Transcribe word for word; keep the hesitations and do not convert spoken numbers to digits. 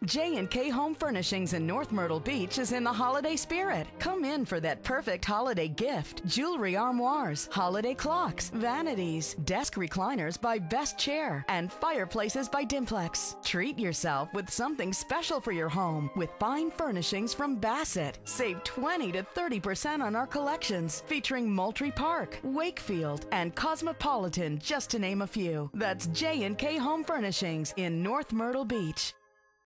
J and K Home Furnishings in North Myrtle Beach is in the holiday spirit. Come in for that perfect holiday gift. Jewelry armoires, holiday clocks, vanities, desk recliners by Best Chair, and fireplaces by Dimplex. Treat yourself with something special for your home with fine furnishings from Bassett. Save twenty to thirty percent on our collections featuring Moultrie Park, Wakefield, and Cosmopolitan, just to name a few. That's J and K Home Furnishings in North Myrtle Beach.